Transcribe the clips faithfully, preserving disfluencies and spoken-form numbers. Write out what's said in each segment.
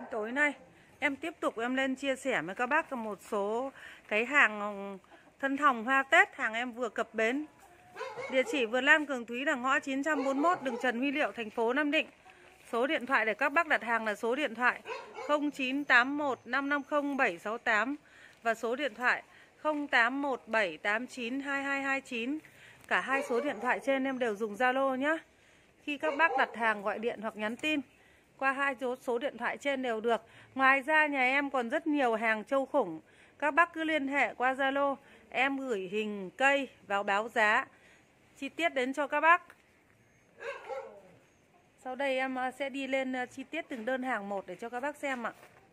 Tối nay em tiếp tục em lên chia sẻ với các bác một số cái hàng thân hồng hoa Tết, hàng em vừa cập bến. Địa chỉ vườn lan Cường Thúy là ngõ chín trăm bốn mươi mốt đường Trần Huy Liệu, thành phố Nam Định. Số điện thoại để các bác đặt hàng là số điện thoại không chín tám một năm năm không bảy sáu tám và số điện thoại không tám một bảy tám chín hai hai hai chín. Cả hai số điện thoại trên em đều dùng Zalo nhé. Khi các bác đặt hàng gọi điện hoặc nhắn tin qua hai số, số điện thoại trên đều được. Ngoài ra nhà em còn rất nhiều hàng trâu khủng. Các bác cứ liên hệ qua Zalo, em gửi hình cây vào báo giá chi tiết đến cho các bác. Sau đây em sẽ đi lên chi tiết từng đơn hàng một để cho các bác xem ạ.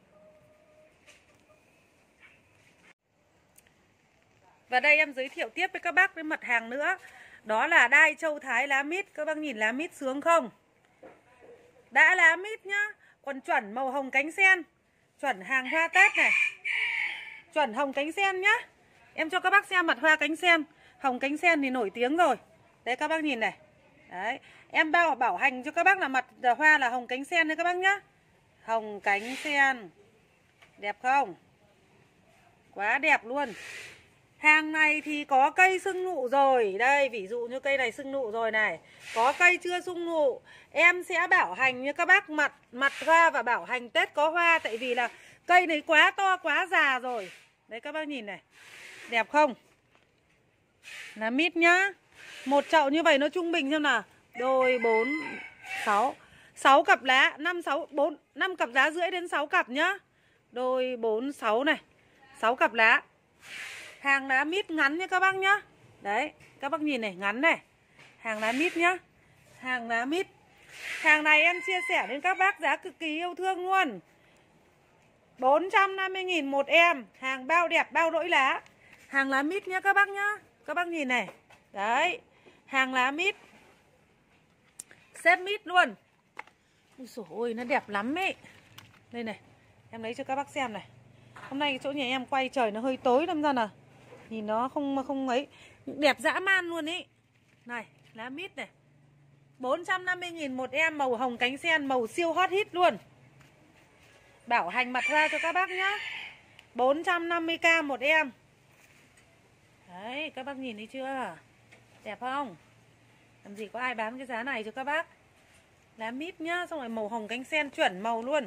Và đây em giới thiệu tiếp với các bác cái mặt hàng nữa. Đó là đai châu Thái lá mít. Các bác nhìn lá mít sướng không? Đã lá mít nhá. Còn chuẩn màu hồng cánh sen, chuẩn hàng hoa Tết này, chuẩn hồng cánh sen nhá. Em cho các bác xem mặt hoa cánh sen. Hồng cánh sen thì nổi tiếng rồi. Đấy các bác nhìn này. Đấy, em bao bảo hành cho các bác là mặt hoa là hồng cánh sen đấy các bác nhá. Hồng cánh sen. Đẹp không? Quá đẹp luôn. Hàng này thì có cây sưng nụ rồi. Đây, ví dụ như cây này sưng nụ rồi này. Có cây chưa sưng nụ. Em sẽ bảo hành như các bác mặt mặt hoa và bảo hành Tết có hoa. Tại vì là cây này quá to, quá già rồi. Đấy các bác nhìn này. Đẹp không? Lá mít nhá. Một chậu như vậy nó trung bình xem nào. Đôi, bốn, sáu. sáu cặp lá, năm, sáu, bốn, năm cặp giá rưỡi đến sáu cặp nhá. Đôi, bốn, sáu này. sáu cặp lá. Hàng lá mít ngắn nhá các bác nhá. Đấy, các bác nhìn này, ngắn này. Hàng lá mít nhá. Hàng lá mít. Hàng này em chia sẻ đến các bác giá cực kỳ yêu thương luôn. bốn trăm năm mươi nghìn một em. Hàng bao đẹp, bao đỗi lá. Hàng lá mít nhá các bác nhá. Các bác nhìn này. Đấy, hàng lá mít. Xếp mít luôn. Ôi dồi ôi, nó đẹp lắm ấy. Đây này, em lấy cho các bác xem này. Hôm nay chỗ nhà em quay trời nó hơi tối đâm ra là nhìn nó không không ấy, đẹp dã man luôn ý. Này, lá mít này. bốn trăm năm mươi nghìn một em, màu hồng cánh sen, màu siêu hot hit luôn. Bảo hành mặt hoa cho các bác nhá. bốn trăm năm mươi k một em. Đấy, các bác nhìn thấy chưa? Đẹp không? Làm gì có ai bán cái giá này cho các bác. Lá mít nhá, xong rồi màu hồng cánh sen chuẩn màu luôn.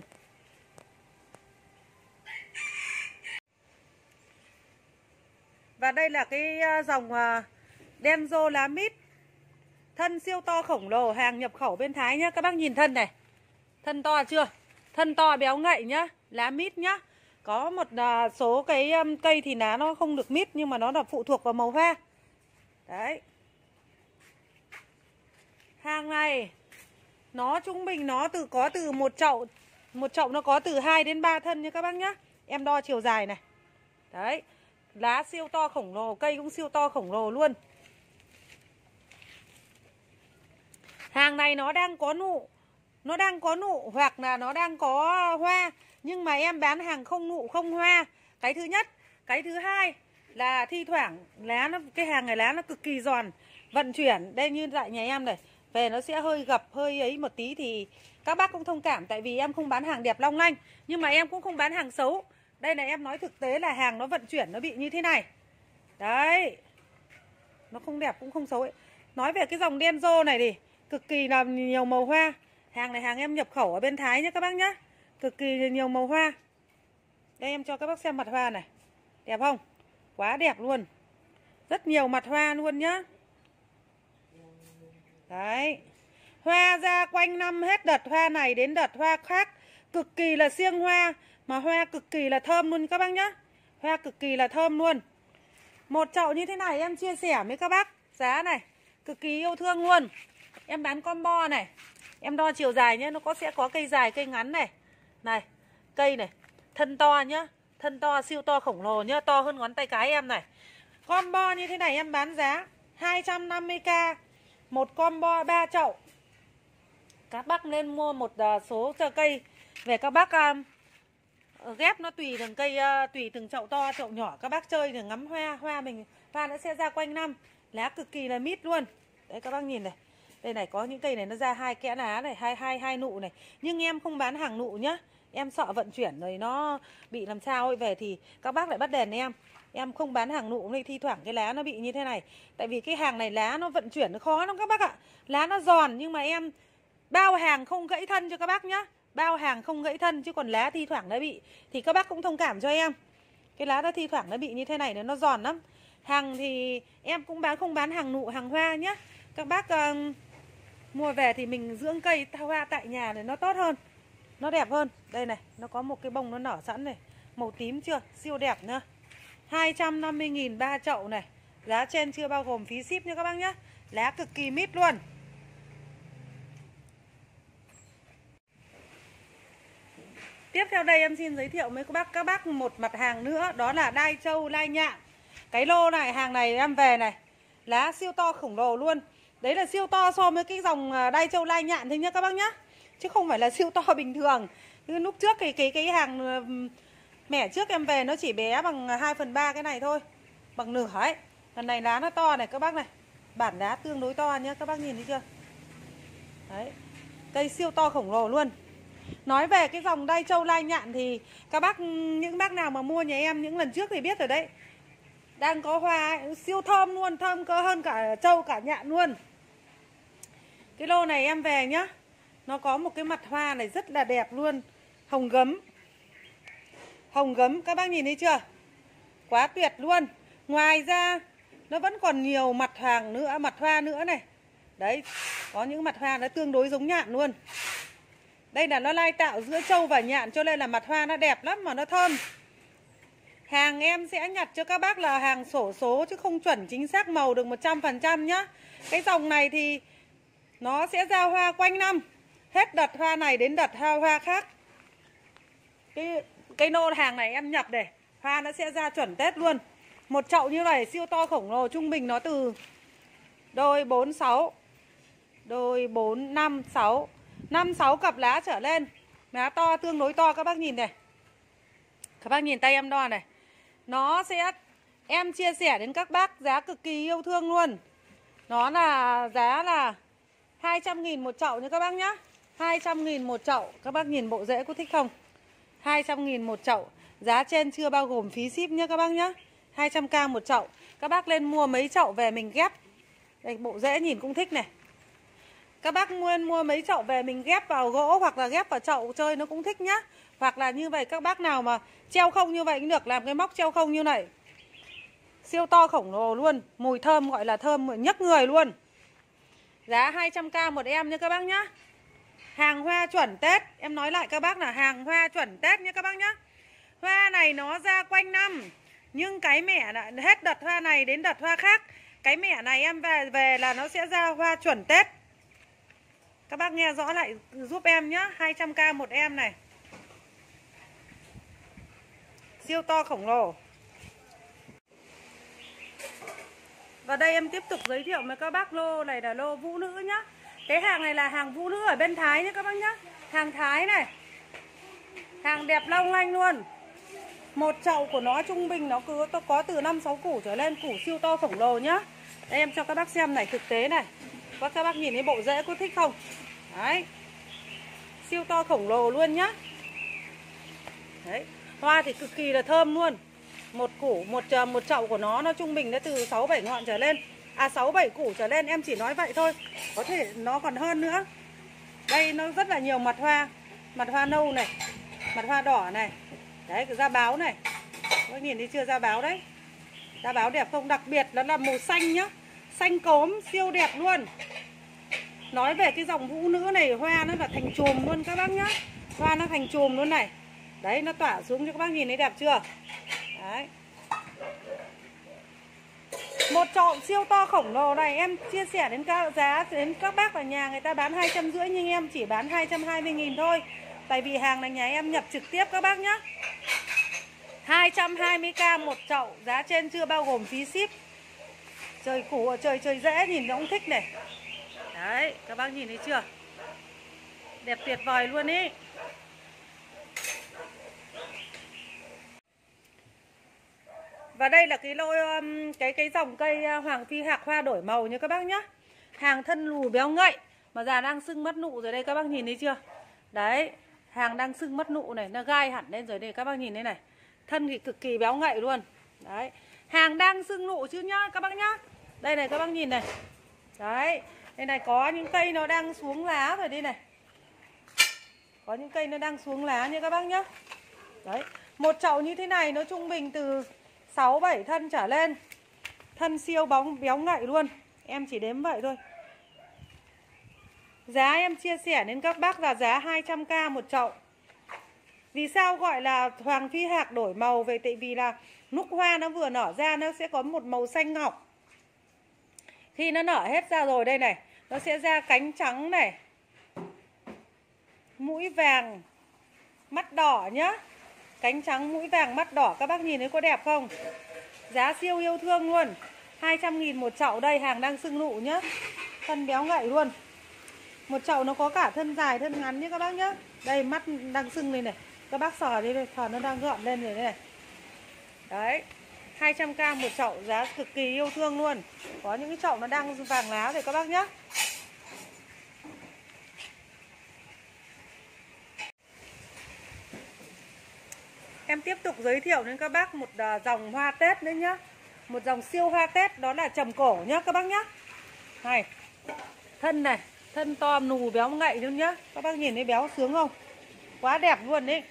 Và đây là cái dòng đen rô lá mít. Thân siêu to khổng lồ, hàng nhập khẩu bên Thái nhá. Các bác nhìn thân này. Thân to chưa? Thân to béo ngậy nhá. Lá mít nhá. Có một số cái cây thì lá nó không được mít, nhưng mà nó là phụ thuộc vào màu hoa. Đấy. Hàng này nó trung bình nó từ có từ một chậu. Một chậu nó có từ hai đến ba thân nha các bác nhá. Em đo chiều dài này. Đấy. Lá siêu to khổng lồ, cây cũng siêu to khổng lồ luôn. Hàng này nó đang có nụ. Nó đang có nụ hoặc là nó đang có hoa. Nhưng mà em bán hàng không nụ không hoa. Cái thứ nhất. Cái thứ hai là thi thoảng lá nó, cái hàng này lá nó cực kỳ giòn. Vận chuyển, đây như tại nhà em này, về nó sẽ hơi gập, hơi ấy một tí thì các bác cũng thông cảm. Tại vì em không bán hàng đẹp long lanh, nhưng mà em cũng không bán hàng xấu. Đây là em nói thực tế là hàng nó vận chuyển nó bị như thế này. Đấy. Nó không đẹp cũng không xấu ấy. Nói về cái dòng đen rô này thì cực kỳ là nhiều màu hoa. Hàng này hàng em nhập khẩu ở bên Thái nhé các bác nhé. Cực kỳ nhiều màu hoa. Đây em cho các bác xem mặt hoa này. Đẹp không? Quá đẹp luôn. Rất nhiều mặt hoa luôn nhá. Đấy. Hoa ra quanh năm hết đợt hoa này đến đợt hoa khác. Cực kỳ là siêng hoa. Mà hoa cực kỳ là thơm luôn các bác nhá. Hoa cực kỳ là thơm luôn. Một chậu như thế này em chia sẻ với các bác. Giá này cực kỳ yêu thương luôn. Em bán combo này. Em đo chiều dài nhé. Nó có sẽ có cây dài cây ngắn này. Này. Cây này. Thân to nhá. Thân to siêu to khổng lồ nhá. To hơn ngón tay cái em này. Combo như thế này em bán giá hai trăm năm mươi k. Một combo ba chậu. Các bác nên mua một số cây về các bác uh, ghép nó tùy từng cây, uh, tùy từng chậu to chậu nhỏ. Các bác chơi để ngắm hoa. Hoa mình hoa nó sẽ ra quanh năm. Lá cực kỳ là mít luôn. Đấy các bác nhìn này. Đây này, có những cây này nó ra hai kẽ lá này, hai hai hai nụ này. Nhưng em không bán hàng nụ nhá. Em sợ vận chuyển rồi nó bị làm sao ấy, về thì các bác lại bắt đèn em. Em không bán hàng nụ này, thi thoảng cái lá nó bị như thế này. Tại vì cái hàng này lá nó vận chuyển nó khó lắm các bác ạ. Lá nó giòn nhưng mà em bao hàng không gãy thân cho các bác nhá. Bao hàng không gãy thân, chứ còn lá thi thoảng nó bị thì các bác cũng thông cảm cho em. Cái lá nó thi thoảng nó bị như thế này nó giòn lắm. Hàng thì em cũng bán không bán hàng nụ, hàng hoa nhá. Các bác uh, mua về thì mình dưỡng cây hoa tại nhà này nó tốt hơn, nó đẹp hơn. Đây này, nó có một cái bông nó nở sẵn này, màu tím chưa, siêu đẹp nữa. Hai trăm năm mươi nghìn ba chậu này. Giá trên chưa bao gồm phí ship nha các bác nhá. Lá cực kỳ mít luôn. Tiếp theo đây em xin giới thiệu với các bác các bác một mặt hàng nữa, đó là đai trâu lai nhạn. Cái lô này, hàng này em về này, lá siêu to khổng lồ luôn. Đấy là siêu to so với cái dòng đai trâu lai nhạn thôi nhá các bác nhá, chứ không phải là siêu to bình thường. Như lúc trước cái cái cái hàng mẻ trước em về nó chỉ bé bằng hai phần ba cái này thôi, bằng nửa ấy. Lần này lá nó to này các bác này, bản lá tương đối to nhá, các bác nhìn thấy chưa? Đấy, cây siêu to khổng lồ luôn. Nói về cái dòng đai trâu lai nhạn thì các bác, những bác nào mà mua nhà em những lần trước thì biết rồi đấy. Đang có hoa ấy, siêu thơm luôn, thơm cơ hơn cả trâu cả nhạn luôn. Cái lô này em về nhá, nó có một cái mặt hoa này rất là đẹp luôn, hồng gấm. Hồng gấm các bác nhìn thấy chưa? Quá tuyệt luôn. Ngoài ra nó vẫn còn nhiều mặt hàng nữa, mặt hoa nữa này. Đấy, có những mặt hoa nó tương đối giống nhạn luôn. Đây là nó lai tạo giữa trâu và nhạn, cho nên là mặt hoa nó đẹp lắm mà nó thơm. Hàng em sẽ nhặt cho các bác là hàng xổ số chứ không chuẩn chính xác màu được một trăm phần trăm nhá. Cái dòng này thì nó sẽ ra hoa quanh năm, hết đợt hoa này đến đợt hoa hoa khác. Cái cái nô hàng này em nhập để hoa nó sẽ ra chuẩn Tết luôn. Một chậu như này siêu to khổng lồ, trung bình nó từ đôi bốn sáu, đôi bốn năm sáu, năm sáu cặp lá trở lên. Lá to, tương đối to các bác nhìn này. Các bác nhìn tay em đo này. Nó sẽ, em chia sẻ đến các bác giá cực kỳ yêu thương luôn. Nó là giá là hai trăm nghìn một chậu nha các bác nhá. Hai trăm nghìn một chậu. Các bác nhìn bộ rễ có thích không? Hai trăm nghìn một chậu. Giá trên chưa bao gồm phí ship nhá các bác nhá. Hai trăm k một chậu. Các bác lên mua mấy chậu về mình ghép. Đây, bộ rễ nhìn cũng thích này. Các bác mua, mua mấy chậu về mình ghép vào gỗ hoặc là ghép vào chậu chơi nó cũng thích nhá. Hoặc là như vậy các bác nào mà treo không như vậy cũng được, làm cái móc treo không như này. Siêu to khổng lồ luôn, mùi thơm gọi là thơm nhấc người luôn. Giá hai trăm k một em nha các bác nhá. Hàng hoa chuẩn Tết, em nói lại các bác là hàng hoa chuẩn Tết nha các bác nhá. Hoa này nó ra quanh năm, nhưng cái mẻ là hết đợt hoa này đến đợt hoa khác. Cái mẻ này em về về là nó sẽ ra hoa chuẩn Tết. Các bác nghe rõ lại giúp em nhá, hai trăm k một em này. Siêu to khổng lồ. Và đây em tiếp tục giới thiệu với các bác lô này là lô vũ nữ nhá. Cái hàng này là hàng vũ nữ ở bên Thái nhá các bác nhá. Hàng Thái này. Hàng đẹp long lanh luôn. Một chậu của nó trung bình nó cứ có từ năm sáu củ trở lên, củ siêu to khổng lồ nhá. Đây em cho các bác xem này, thực tế này. Có các bác nhìn thấy bộ rễ có thích không? Đấy. Siêu to khổng lồ luôn nhá. Đấy, hoa thì cực kỳ là thơm luôn. Một củ, một một chậu của nó nó trung bình nó từ sáu bảy ngọn trở lên. À sáu bảy củ trở lên, em chỉ nói vậy thôi. Có thể nó còn hơn nữa. Đây nó rất là nhiều mặt hoa. Mặt hoa nâu này, mặt hoa đỏ này. Đấy, cái da báo này. Các nhìn thấy chưa, da báo đấy. Da báo đẹp không? Đặc biệt nó là màu xanh nhá. Xanh cốm, siêu đẹp luôn. Nói về cái dòng vũ nữ này, hoa nó là thành chùm luôn các bác nhá. Hoa nó thành chùm luôn này. Đấy, nó tỏa xuống cho các bác nhìn thấy đẹp chưa? Đấy. Một chậu siêu to khổng lồ này em chia sẻ đến các giá đến các bác ở nhà người ta bán hai trăm rưỡi nhưng em chỉ bán hai trăm hai mươi nghìn thôi. Tại vì hàng này nhà em nhập trực tiếp các bác nhá. hai trăm hai mươi k một chậu, giá trên chưa bao gồm phí ship. Trời củ trời trời rễ nhìn nó cũng thích này. Đấy, các bác nhìn thấy chưa? Đẹp tuyệt vời luôn ý. Và đây là cái lô cái cái dòng cây hoàng phi hạc hoa đổi màu nha các bác nhá. Hàng thân lù béo ngậy mà già đang sưng mất nụ rồi đây, các bác nhìn thấy chưa? Đấy, hàng đang sưng mất nụ này, nó gai hẳn lên rồi đây, các bác nhìn đây này. Thân thì cực kỳ béo ngậy luôn. Đấy, hàng đang sưng nụ chứ nhá các bác nhá. Đây này các bác nhìn này. Đấy, đây này có những cây nó đang xuống lá rồi đây này. Có những cây nó đang xuống lá nha các bác nhá. Đấy, một chậu như thế này nó trung bình từ sáu bảy thân trở lên. Thân siêu bóng béo ngậy luôn. Em chỉ đếm vậy thôi. Giá em chia sẻ đến các bác là giá hai trăm k một chậu. Vì sao gọi là Hoàng Phi Hạc đổi màu? Vậy tại vì là lúc hoa nó vừa nở ra nó sẽ có một màu xanh ngọc. Khi nó nở hết ra rồi đây này, nó sẽ ra cánh trắng này, mũi vàng, mắt đỏ nhá. Cánh trắng, mũi vàng, mắt đỏ, các bác nhìn thấy có đẹp không? Giá siêu yêu thương luôn. Hai trăm nghìn một chậu đây, hàng đang sưng nụ nhá. Thân béo ngậy luôn. Một chậu nó có cả thân dài, thân ngắn nhé các bác nhá. Đây mắt đang sưng lên này. Các bác sờ đi đây, sờ nó đang gợn lên rồi đây này. Đấy, hai trăm k một chậu, giá cực kỳ yêu thương luôn. Có những cái chậu nó đang vàng lá rồi các bác nhá. Em tiếp tục giới thiệu đến các bác một dòng hoa Tết nữa nhá. Một dòng siêu hoa Tết, đó là trầm cổ nhá các bác nhá. Này, thân này, thân to nù béo ngậy luôn nhá. Các bác nhìn thấy béo sướng không? Quá đẹp luôn đấy.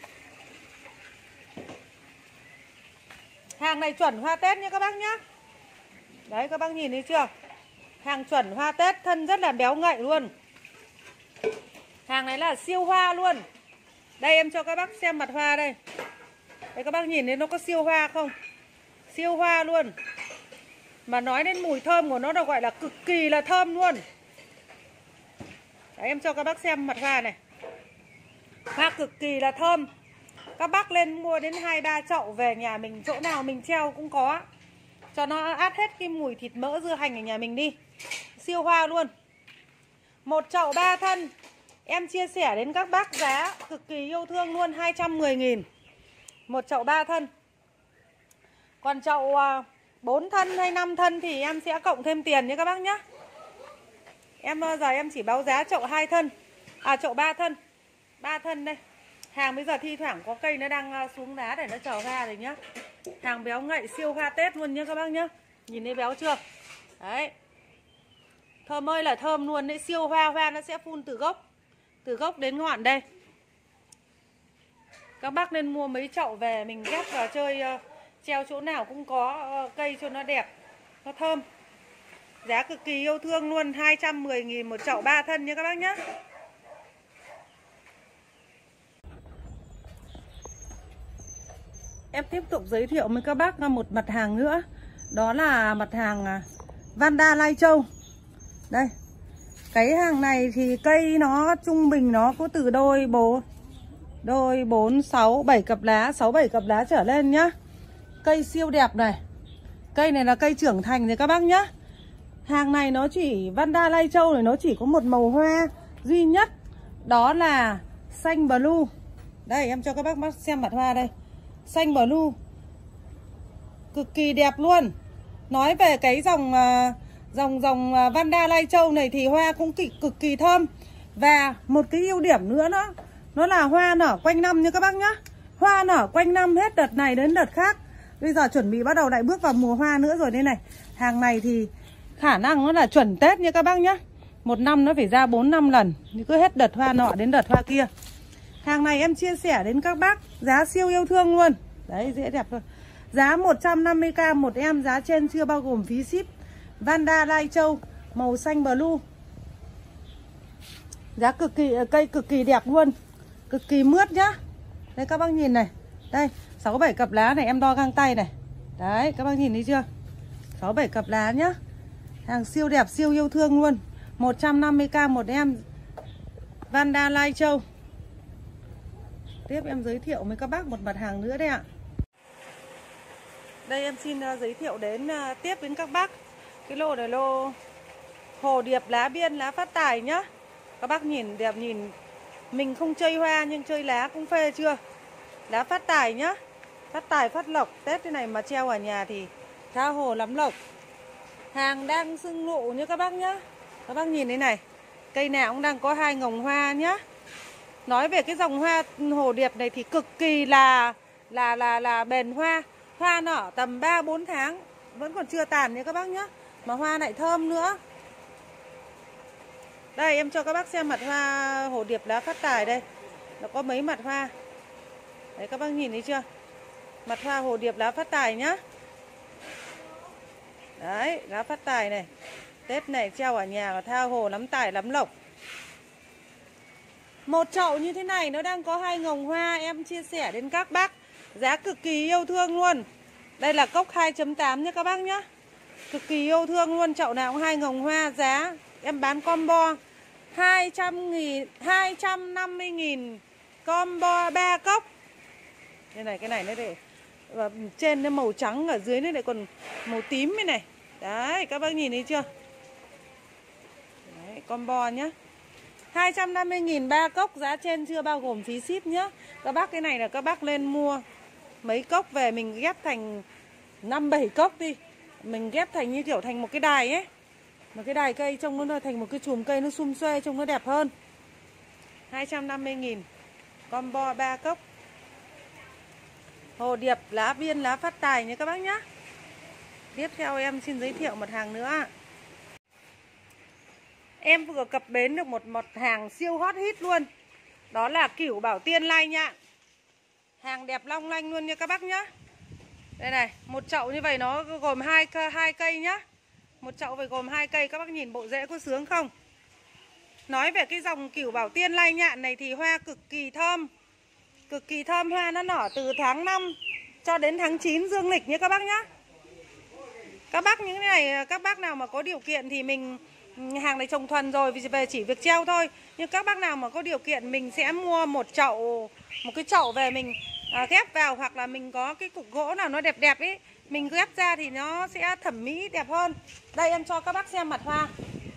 Hàng này chuẩn hoa Tết nhá các bác nhá. Đấy các bác nhìn thấy chưa? Hàng chuẩn hoa Tết, thân rất là béo ngậy luôn. Hàng này là siêu hoa luôn. Đây em cho các bác xem mặt hoa đây. Đây các bác nhìn thấy nó có siêu hoa không? Siêu hoa luôn. Mà nói đến mùi thơm của nó là gọi là cực kỳ là thơm luôn. Đấy, em cho các bác xem mặt hoa này. Hoa cực kỳ là thơm. Các bác lên mua đến hai ba chậu về nhà mình, chỗ nào mình treo cũng có. Cho nó át hết cái mùi thịt mỡ dưa hành ở nhà mình đi. Siêu hoa luôn. Một chậu ba thân em chia sẻ đến các bác giá cực kỳ yêu thương luôn, hai trăm mười nghìn. Một chậu ba thân. Còn chậu bốn thân hay năm thân thì em sẽ cộng thêm tiền nhé các bác nhé. Em bao giờ em chỉ báo giá chậu hai thân. À chậu ba thân. ba thân đây. Hàng bây giờ thi thoảng có cây nó đang xuống đá để nó chờ hoa rồi nhá. Hàng béo ngậy siêu hoa Tết luôn nhá các bác nhá. Nhìn thấy béo chưa? Đấy. Thơm ơi là thơm luôn đấy, siêu hoa, hoa nó sẽ phun từ gốc. Từ gốc đến ngọn đây. Các bác nên mua mấy chậu về mình ghép vào chơi, uh, treo chỗ nào cũng có uh, cây cho nó đẹp, nó thơm. Giá cực kỳ yêu thương luôn, hai trăm mười nghìn một chậu ba thân nha các bác nhé. Em tiếp tục giới thiệu với các bác một mặt hàng nữa. Đó là mặt hàng Vanda Lai Châu. Đây. Cái hàng này thì cây nó trung bình nó có từ đôi bố Đôi bốn, sáu, bảy cặp lá, sáu, bảy cặp lá trở lên nhá. Cây siêu đẹp này. Cây này là cây trưởng thành rồi các bác nhá. Hàng này nó chỉ, Vanda Lai Châu này nó chỉ có một màu hoa duy nhất. Đó là xanh blue. Đây em cho các bác xem mặt hoa đây. Xanh blue. Cực kỳ đẹp luôn. Nói về cái dòng Dòng dòng Vanda Lai Châu này thì hoa cũng cực, cực kỳ thơm. Và một cái ưu điểm nữa đó, nó là hoa nở quanh năm nha các bác nhá. Hoa nở quanh năm hết đợt này đến đợt khác. Bây giờ chuẩn bị bắt đầu lại bước vào mùa hoa nữa rồi đây này. Hàng này thì khả năng nó là chuẩn Tết nha các bác nhá. Một năm nó phải ra bốn năm lần. Cứ hết đợt hoa nọ đến đợt hoa kia. Hàng này em chia sẻ đến các bác giá siêu yêu thương luôn. Đấy dễ đẹp thôi. Giá một trăm năm mươi k một em, giá trên chưa bao gồm phí ship. Vanda Lai Châu màu xanh blue. Giá cực kỳ, cây cực kỳ đẹp luôn. Cực kỳ mướt nhá. Đây các bác nhìn này. Đây sáu bảy cặp lá này, em đo găng tay này. Đấy các bác nhìn thấy chưa? Sáu bảy cặp lá nhá. Hàng siêu đẹp siêu yêu thương luôn. Một trăm năm mươi k một em, Vanda Lai Châu. Tiếp em giới thiệu với các bác một mặt hàng nữa đây ạ. Đây em xin giới thiệu đến tiếp đến các bác cái lô này, lô hồ điệp lá biên lá phát tài nhá. Các bác nhìn đẹp, nhìn mình không chơi hoa nhưng chơi lá cũng phê chưa. Lá phát tài nhá. Phát tài phát lộc. Tết thế này mà treo ở nhà thì tha hồ lắm lộc. Hàng đang sưng nụ như các bác nhá. Các bác nhìn thế này, cây nào cũng đang có hai ngồng hoa nhá. Nói về cái dòng hoa hồ điệp này thì cực kỳ là là là là bền hoa. Hoa nở tầm ba bốn tháng vẫn còn chưa tàn nha các bác nhá. Mà hoa lại thơm nữa. Đây em cho các bác xem mặt hoa hồ điệp lá phát tài đây. Nó có mấy mặt hoa. Đấy các bác nhìn thấy chưa? Mặt hoa hồ điệp lá phát tài nhá. Đấy, lá phát tài này. Tết này treo ở nhà và tha hồ lắm tài lắm lộc. Một chậu như thế này nó đang có hai ngồng hoa, em chia sẻ đến các bác. Giá cực kỳ yêu thương luôn. Đây là cốc hai chấm tám nhé các bác nhá. Cực kỳ yêu thương luôn, chậu nào cũng hai ngồng hoa. Giá em bán combo hai trăm nghìn, hai trăm năm mươi nghìn combo ba cốc. Đây này, cái này nó để và trên nó màu trắng, ở dưới nó lại còn màu tím này này. Đấy, các bác nhìn thấy chưa? Đấy, combo nhá. hai trăm năm mươi nghìn ba cốc, giá trên chưa bao gồm phí ship nhá. Các bác cái này là các bác lên mua mấy cốc về mình ghép thành năm bảy cốc đi. Mình ghép thành như kiểu thành một cái đài ấy. Một cái đài cây trông nó thành một cái chùm cây nó sum xuê trông nó đẹp hơn. hai trăm năm mươi nghìn combo ba cốc. Hồ điệp lá viên lá phát tài nha các bác nhá. Tiếp theo em xin giới thiệu một hàng nữa. Em vừa cập bến được một một hàng siêu hot hit luôn. Đó là cửu bảo tiên lai nhạn. Hàng đẹp long lanh luôn nha các bác nhá. Đây này, một chậu như vậy nó gồm hai hai cây nhá. Một chậu phải gồm hai cây, các bác nhìn bộ rễ có sướng không? Nói về cái dòng cửu bảo tiên lai nhạn này thì hoa cực kỳ thơm. Cực kỳ thơm, hoa nó nở từ tháng năm cho đến tháng chín dương lịch nhé các bác nhá. Các bác những cái này, các bác nào mà có điều kiện thì mình hàng này trồng thuần rồi, vì về chỉ việc treo thôi. Nhưng các bác nào mà có điều kiện mình sẽ mua một chậu, một cái chậu về mình à, ghép vào, hoặc là mình có cái cục gỗ nào nó đẹp đẹp ấy, mình ghép ra thì nó sẽ thẩm mỹ đẹp hơn. Đây em cho các bác xem mặt hoa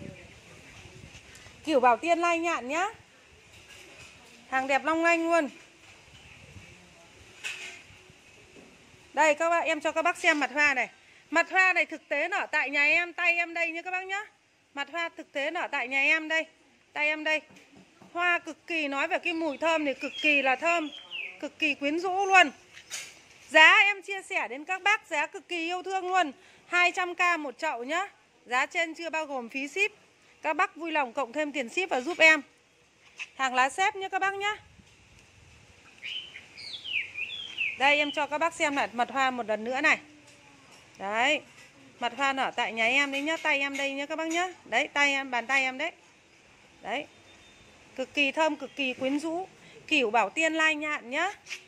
cửu bảo tiên lai nhạn nhá. Hàng đẹp long lanh luôn. Đây các bác, em cho các bác xem mặt hoa này. Mặt hoa này thực tế nở tại nhà em, tay em đây nhá các bác nhá. Mặt hoa thực tế nở tại nhà em đây, tay em đây. Hoa cực kỳ, nói về cái mùi thơm thì cực kỳ là thơm, cực kỳ quyến rũ luôn. Giá em chia sẻ đến các bác giá cực kỳ yêu thương luôn, hai trăm k một chậu nhá. Giá trên chưa bao gồm phí ship. Các bác vui lòng cộng thêm tiền ship và giúp em. Hàng lá xếp nhá các bác nhá. Đây em cho các bác xem lại mặt hoa một lần nữa này. Đấy, mặt hoa nở tại nhà em đấy nhá, tay em đây nhá các bác nhá. Đấy, tay em, bàn tay em đấy. Đấy, cực kỳ thơm, cực kỳ quyến rũ. Cửu bảo tiên lai nhạn nhá.